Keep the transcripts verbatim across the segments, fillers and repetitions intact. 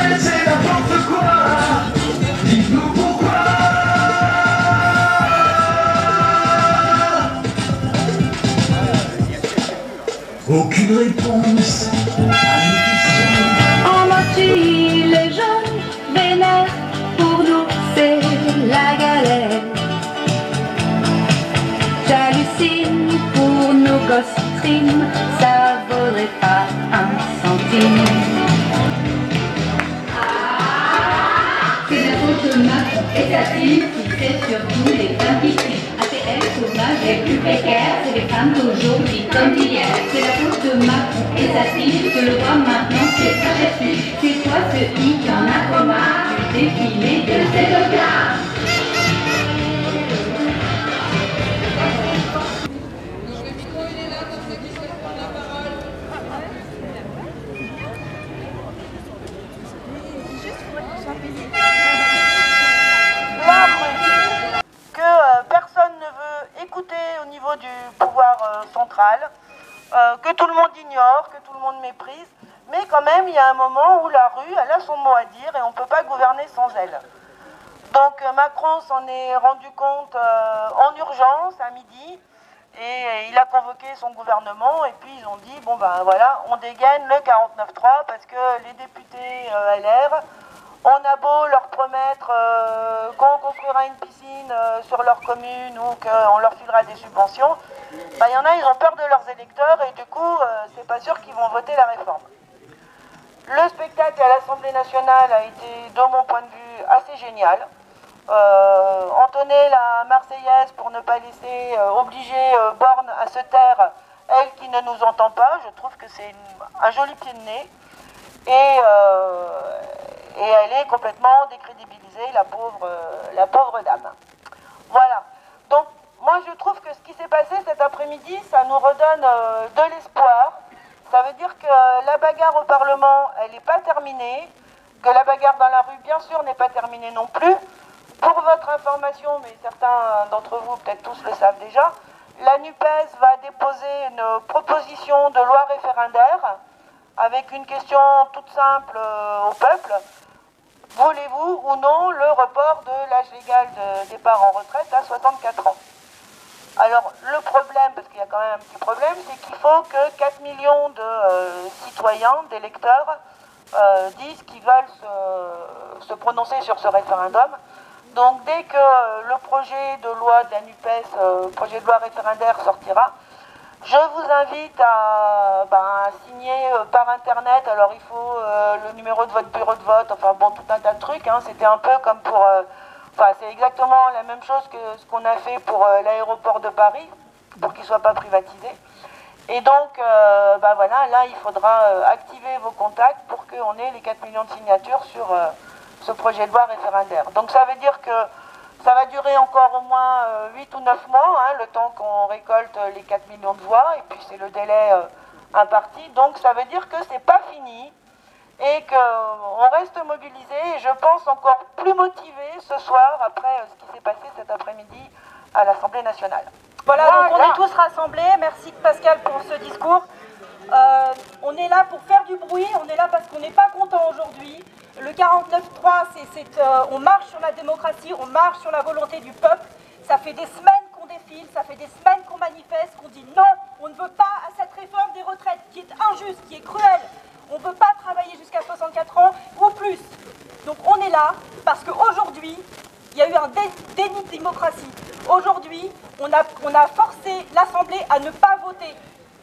retraite c'est n'importe quoi. Dites-nous pourquoi. Aucune réponse à nos questions. En menti, les jeunes vénèrent, pour nous c'est la galère. J'hallucine pour nos gosses trim, ça vaudrait pas un centime. C'est la faute de Macron et sa team qui fait surtout les femmes qui crient. A T M, chômage, les plus précaires, c'est les femmes d'aujourd'hui comme d'hier. C'est la faute de Macron et sa team que le droit maintenant c'est pas facile. C'est toi ce i qui en a trop marre du défilé de ces tocards. Au niveau du pouvoir euh, central, euh, que tout le monde ignore, que tout le monde méprise, mais quand même il y a un moment où la rue elle a son mot à dire et on ne peut pas gouverner sans elle. Donc euh, Macron s'en est rendu compte euh, en urgence à midi et euh, il a convoqué son gouvernement et puis ils ont dit bon ben voilà, on dégaine le quarante-neuf trois parce que les députés euh, L R, on a beau leur promettre euh, qu'on construira une piscine euh, sur leur commune ou qu'on leur filera des subventions, ben, y en a, ils ont peur de leurs électeurs et du coup, euh, c'est pas sûr qu'ils vont voter la réforme. Le spectacle à l'Assemblée nationale a été, de mon point de vue, assez génial. Euh, entonner la Marseillaise pour ne pas laisser euh, obliger euh, Borne à se taire, elle qui ne nous entend pas, je trouve que c'est un joli pied de nez. Et... Euh, Et elle est complètement décrédibilisée, la pauvre, euh, la pauvre dame. Voilà. Donc, moi, je trouve que ce qui s'est passé cet après-midi, ça nous redonne euh, de l'espoir. Ça veut dire que la bagarre au Parlement, elle n'est pas terminée, que la bagarre dans la rue, bien sûr, n'est pas terminée non plus. Pour votre information, mais certains d'entre vous, peut-être tous le savent déjà, la NUPES va déposer une proposition de loi référendaire avec une question toute simple euh, au peuple. Voulez-vous ou non le report de l'âge légal de départ en retraite à soixante-quatre ans? Alors le problème, parce qu'il y a quand même un petit problème, c'est qu'il faut que quatre millions de euh, citoyens, d'électeurs, euh, disent qu'ils veulent se, se prononcer sur ce référendum. Donc dès que euh, le projet de loi de la NUPES, euh, projet de loi référendaire sortira, je vous invite à, ben, à signer euh, par internet. Alors il faut euh, le numéro de votre bureau de vote, enfin bon, tout un tas de trucs, hein. C'était un peu comme pour, euh, enfin c'est exactement la même chose que ce qu'on a fait pour euh, l'aéroport de Paris, pour qu'il ne soit pas privatisé. Et donc, euh, ben voilà, là il faudra euh, activer vos contacts pour qu'on ait les quatre millions de signatures sur euh, ce projet de loi référendaire. Donc ça veut dire que ça va durer encore au moins euh, huit ou neuf mois, hein, le temps qu'on récolte euh, les quatre millions de voix, et puis c'est le délai euh, imparti. Donc ça veut dire que c'est pas fini, et qu'on euh, reste mobilisé, et je pense encore plus motivé ce soir, après euh, ce qui s'est passé cet après-midi à l'Assemblée nationale. Voilà, donc on est tous rassemblés. Merci Pascal pour ce discours. Euh, on est là pour faire du bruit, on est là parce qu'on n'est pas content aujourd'hui. Le quarante-neuf trois, c'est, euh, on marche sur la démocratie, on marche sur la volonté du peuple. Ça fait des semaines qu'on défile, ça fait des semaines qu'on manifeste, qu'on dit non, on ne veut pas à cette réforme des retraites qui est injuste, qui est cruelle. On ne veut pas travailler jusqu'à soixante-quatre ans ou plus. Donc on est là parce qu'aujourd'hui, il y a eu un dé déni de démocratie. Aujourd'hui, on a, on a forcé l'Assemblée à ne pas voter.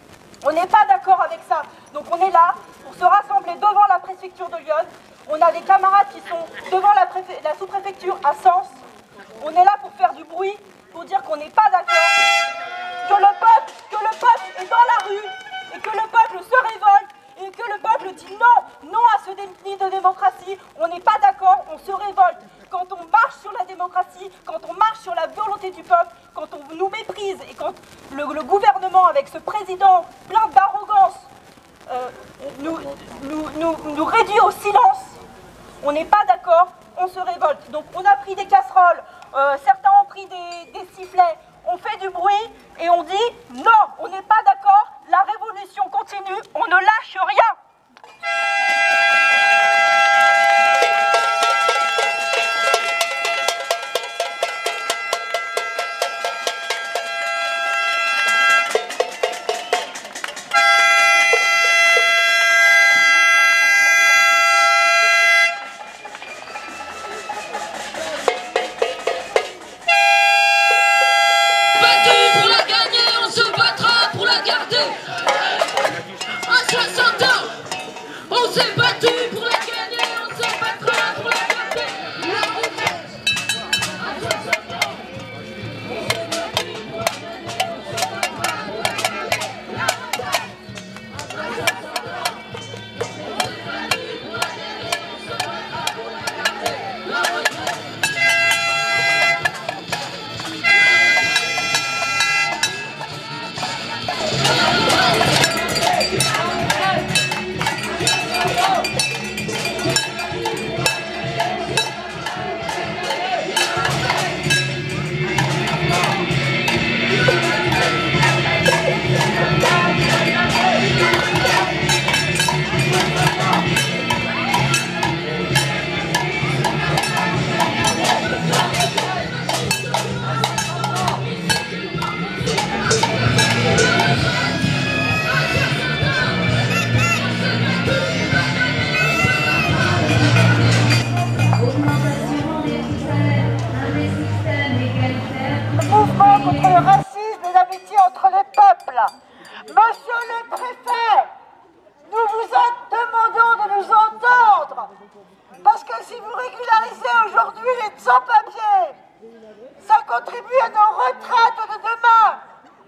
On n'est pas d'accord avec ça. Donc on est là pour se rassembler devant la préfecture de Lyon. On a des camarades qui sont devant la, la sous-préfecture à Sens. On est là pour faire du bruit, pour dire qu'on n'est pas d'accord, que le peuple, que le peuple est dans la rue, et que le peuple se révolte, et que le peuple dit non, non à ce déni de démocratie. On n'est pas d'accord, on se révolte. Quand on marche sur la démocratie, quand on marche sur la volonté du peuple, quand on nous méprise, et quand le, le gouvernement, avec ce président plein d'arrogance, euh, nous, nous, nous, nous réduit au silence, on n'est pas d'accord, on se révolte. Donc on a pris des casseroles, euh, certains ont pris des, des sifflets, on fait du bruit et on dit non, on n'est pas d'accord, la révolution continue, on ne lâche rien. entre les peuples. Monsieur le préfet, nous vous demandons de nous entendre, parce que si vous régularisez aujourd'hui les sans-papiers, ça contribue à nos retraites de demain.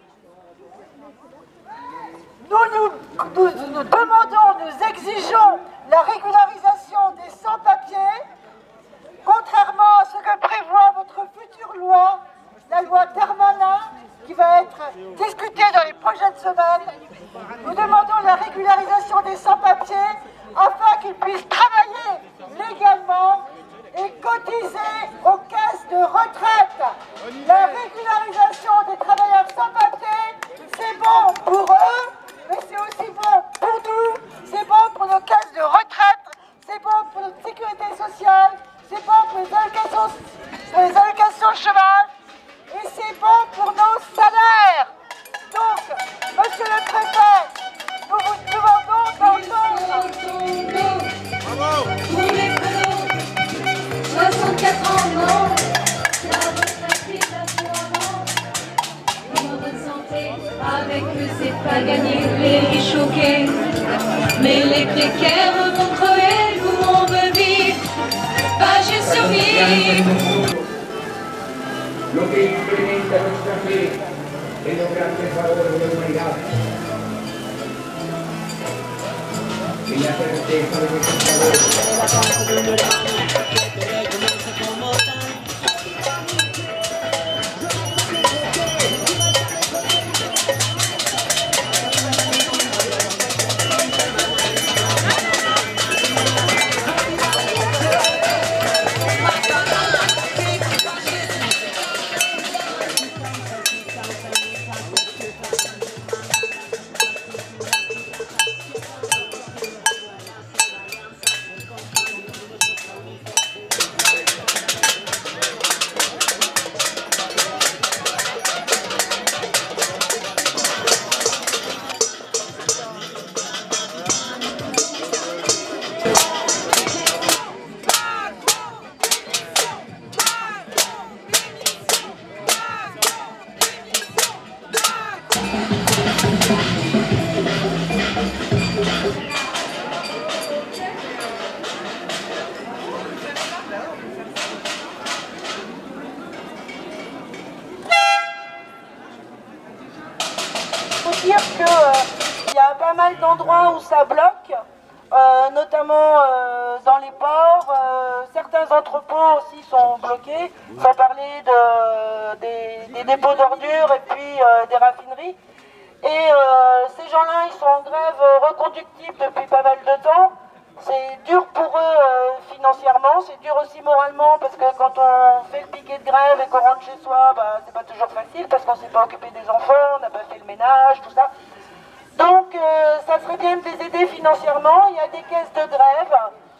Nous, nous, nous, nous demandons, nous exigeons la régularisation des sans-papiers, contrairement à ce que prévoit votre future loi, la loi Darmanin, qui va être discutée dans les prochaines semaines. Nous demandons la régularisation des sans-papiers afin qu'ils puissent travailler légalement et cotiser aux caisses de retraite. La régularisation des travailleurs sans-papiers, c'est bon pour eux, mais c'est aussi bon pour nous, c'est bon pour nos caisses de retraite, c'est bon pour notre sécurité sociale, c'est bon pour les allocations, pour les allocations chômage, et c'est bon pour nos salaires. Donc, monsieur le préfet, nous vous demandons d'entendre. Bravo. Pour les prénoms, soixante-quatre ans, non. La retraite est assurance. Une bonne santé, avec eux c'est pas gagné. Les riches choqués, mais les précaires vont crever. Nous on veut vivre, pas juste survivre. Lo que incrementa nuestra fe en los grandes valores de la humanidad, en la certeza de nuestros valores. Dire qu'il euh, y a pas mal d'endroits où ça bloque, euh, notamment euh, dans les ports. Euh, certains entrepôts aussi sont bloqués, sans parler de, des, des dépôts d'ordures et puis euh, des raffineries. Et euh, ces gens-là, ils sont en grève reconductible depuis pas mal de temps. C'est dur pour eux euh, financièrement, c'est dur aussi moralement, parce que quand on fait le piquet de grève et qu'on rentre chez soi, bah, c'est pas toujours facile, parce qu'on s'est pas occupé des enfants, on n'a pas fait le ménage, tout ça. Donc euh, ça serait bien de les aider financièrement. Il y a des caisses de grève,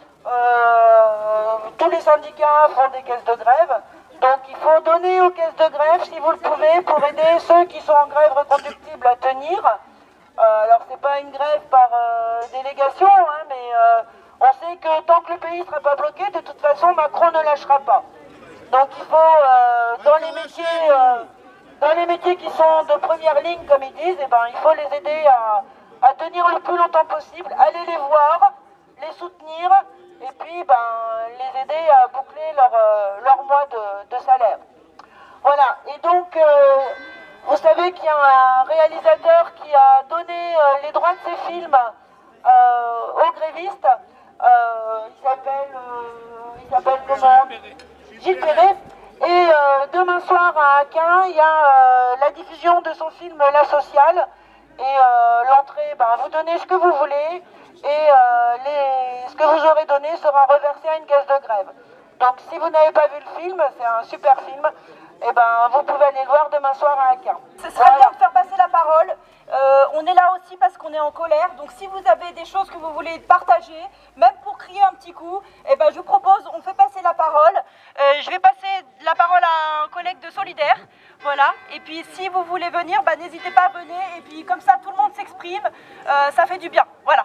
euh, tous les syndicats font des caisses de grève, donc il faut donner aux caisses de grève, si vous le pouvez, pour aider ceux qui sont en grève reconductible à tenir. Euh, alors c'est pas une grève par euh, délégation, hein, mais euh, on sait que tant que le pays ne sera pas bloqué, de toute façon Macron ne lâchera pas. Donc il faut, euh, dans les métiers, euh, dans les métiers qui sont de première ligne, comme ils disent, eh ben, il faut les aider à, à tenir le plus longtemps possible, aller les voir, les soutenir, et puis ben, les aider à boucler leur, euh, leur mois de, de salaire. Voilà, et donc... Euh, Vous savez qu'il y a un réalisateur qui a donné euh, les droits de ses films euh, aux grévistes. Euh, il s'appelle euh, il s'appelle comment Gilles Perret. Et euh, demain soir à Aquin, il y a euh, la diffusion de son film La Sociale. Et euh, l'entrée, ben, vous donnez ce que vous voulez. Et euh, les, ce que vous aurez donné sera reversé à une caisse de grève. Donc si vous n'avez pas vu le film, c'est un super film. Eh ben, vous pouvez aller le voir demain soir à Aquin. Ce serait bien de faire passer la parole. Euh, on est là aussi parce qu'on est en colère. Donc si vous avez des choses que vous voulez partager, même pour crier un petit coup, eh ben, je vous propose, on fait passer la parole. Euh, je vais passer la parole à un collègue de Solidaire. Voilà. Et puis si vous voulez venir, bah, n'hésitez pas à venir. Et puis comme ça, tout le monde s'exprime. Euh, ça fait du bien. Voilà.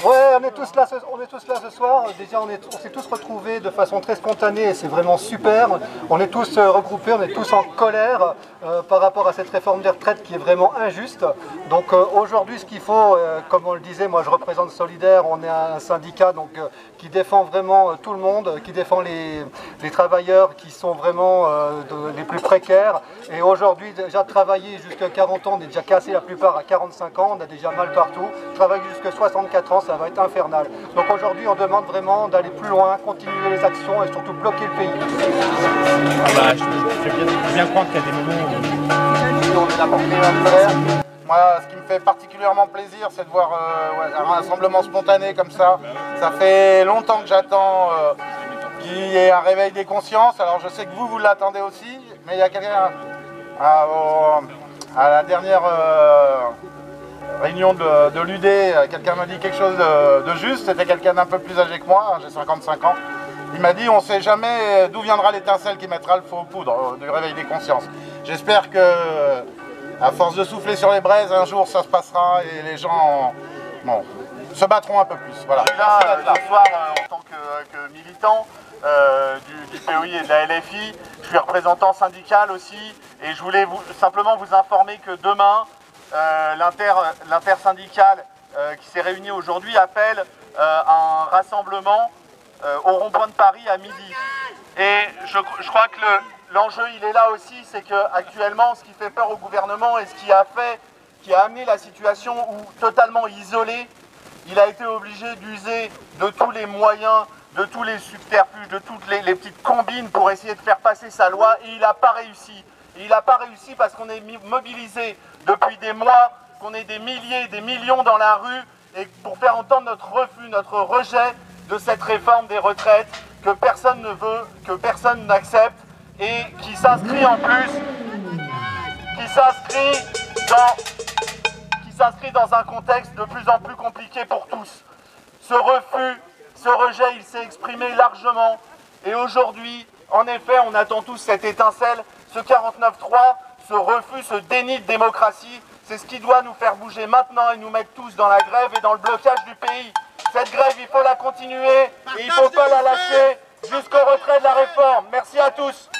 Ouais, on est tous là ce, on est tous là ce soir. Déjà, on, est, on s'est tous retrouvés de façon très spontanée et c'est vraiment super. On est tous euh, regroupés, on est tous en colère euh, par rapport à cette réforme des retraites qui est vraiment injuste. Donc euh, aujourd'hui, ce qu'il faut, euh, comme on le disait, moi je représente Solidaire, on est un syndicat donc, euh, qui défend vraiment euh, tout le monde, qui défend les, les travailleurs qui sont vraiment euh, de, les plus précaires. Et aujourd'hui, déjà travailler jusqu'à quarante ans, on est déjà cassé la plupart à quarante-cinq ans, on a déjà mal partout. Travailler jusqu'à soixante-quatre ans, ça va être infernal. Donc aujourd'hui, on demande vraiment d'aller plus loin, continuer les actions et surtout bloquer le pays. Ah bah, je, je, je, je viens croire qu'il y a des moments où... On est là pour créer un colère. Moi, ce qui me fait particulièrement plaisir, c'est de voir euh, ouais, un rassemblement spontané comme ça. Ça fait longtemps que j'attends euh, qu'il y ait un réveil des consciences. Alors je sais que vous, vous l'attendez aussi, mais il y a quelqu'un à, à la dernière euh, réunion de, de l'U D, quelqu'un m'a dit quelque chose de, de juste. C'était quelqu'un d'un peu plus âgé que moi, j'ai cinquante-cinq ans. Il m'a dit, on ne sait jamais d'où viendra l'étincelle qui mettra le feu aux poudres du réveil des consciences. J'espère que, à force de souffler sur les braises, un jour ça se passera et les gens bon, se battront un peu plus. Voilà. Je suis là euh, ce soir euh, en tant que, que militant euh, du, du P O I et de la L F I. Je suis représentant syndical aussi et je voulais vous, simplement vous informer que demain, euh, l'intersyndicale euh, qui s'est réunie aujourd'hui appelle euh, un rassemblement euh, au rond-point de Paris à midi. Et je, je crois que l'enjeu il est là aussi, c'est qu'actuellement ce qui fait peur au gouvernement et ce qui a fait, qui a amené la situation où totalement isolé, il a été obligé d'user de tous les moyens, de tous les subterfuges, de toutes les, les petites combines pour essayer de faire passer sa loi et il n'a pas réussi. Et il n'a pas réussi parce qu'on est mobilisé depuis des mois, qu'on est des milliers, des millions dans la rue et pour faire entendre notre refus, notre rejet de cette réforme des retraites que personne ne veut, que personne n'accepte et qui s'inscrit en plus, qui s'inscrit dans, qui s'inscrit dans un contexte de plus en plus compliqué pour tous. Ce refus, ce rejet, il s'est exprimé largement et aujourd'hui, en effet, on attend tous cette étincelle, ce quarante-neuf trois, ce refus, ce déni de démocratie, c'est ce qui doit nous faire bouger maintenant et nous mettre tous dans la grève et dans le blocage du pays. Cette grève, il faut la continuer et il ne faut pas la lâcher jusqu'au retrait de la réforme. Merci à tous.